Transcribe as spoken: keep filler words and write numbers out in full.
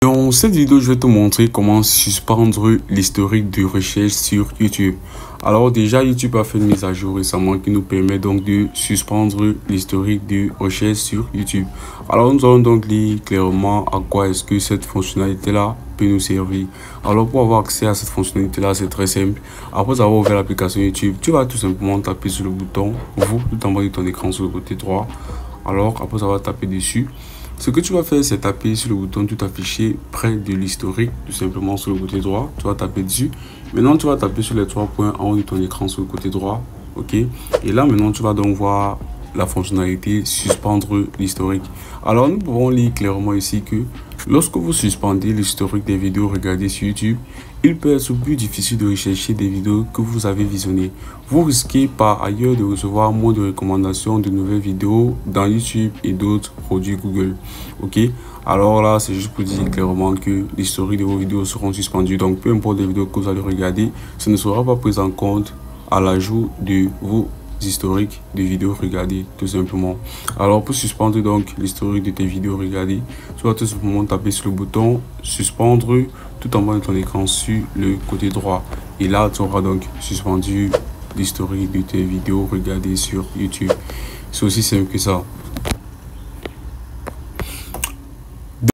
Dans cette vidéo, je vais te montrer comment suspendre l'historique de recherche sur YouTube. Alors déjà, YouTube a fait une mise à jour récemment qui nous permet donc de suspendre l'historique de recherche sur YouTube. Alors nous allons donc lire clairement à quoi est-ce que cette fonctionnalité-là peut nous servir. Alors pour avoir accès à cette fonctionnalité-là, c'est très simple. Après avoir ouvert l'application YouTube, tu vas tout simplement taper sur le bouton « Vous » tout en bas de ton écran sur le côté droit. Alors après avoir tapé dessus, ce que tu vas faire, c'est taper sur le bouton tout affiché près de l'historique, tout simplement sur le côté droit. Tu vas taper dessus. Maintenant, tu vas taper sur les trois points en haut de ton écran sur le côté droit. OK. Et là, maintenant, tu vas donc voir la fonctionnalité suspendre l'historique. Alors, nous pouvons lire clairement ici que lorsque vous suspendez l'historique des vidéos regardées sur YouTube, il peut être plus difficile de rechercher des vidéos que vous avez visionnées. Vous risquez par ailleurs de recevoir moins de recommandations de nouvelles vidéos dans YouTube et d'autres produits Google. Ok, alors là, c'est juste pour dire clairement que l'historique de vos vidéos seront suspendues. Donc, peu importe les vidéos que vous allez regarder, ce ne sera pas pris en compte à l'ajout de vos historiques de vidéos regardées, tout simplement. Alors pour suspendre donc l'historique de tes vidéos regardées, tu vas tout simplement taper sur le bouton suspendre tout en bas de ton écran sur le côté droit, et là tu auras donc suspendu l'historique de tes vidéos regardées sur YouTube. C'est aussi simple que ça.